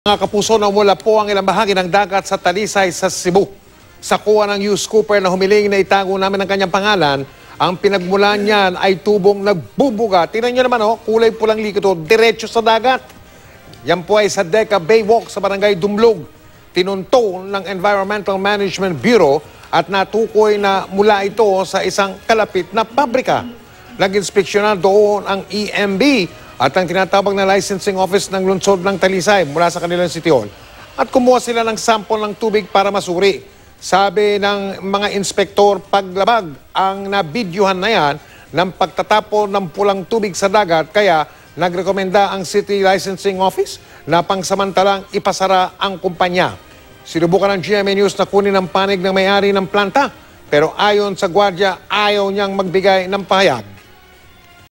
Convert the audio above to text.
Mga kapuso, nawala po ang ilang bahagi ng dagat sa Talisay sa Cebu. Sa kuha ng news scooper na humiling na itago namin ang kanyang pangalan, ang pinagmulan niyan ay tubong nagbubuga. Tingnan niyo naman, kulay pulang likod, diretso sa dagat. Yan po ay sa Deca Baywalk sa Barangay Dumlog. Tinunto ng Environmental Management Bureau at natukoy na mula ito sa isang kalapit na pabrika. Nag-inspeksyonan doon ang EMB at ang tinatawag na licensing office ng lungsod ng Talisay mula sa kanilang sityon. At kumuha sila ng sample ng tubig para masuri. Sabi ng mga inspektor, paglabag ang nabidyohan na yan ng pagtatapon ng pulang tubig sa dagat, kaya nagrekomenda ang City Licensing Office na pangsamantalang ipasara ang kumpanya. Sinubukan ng GMA News na kunin ang panig ng may-ari ng planta, pero ayon sa gwardiya, ayaw niyang magbigay ng pahayag.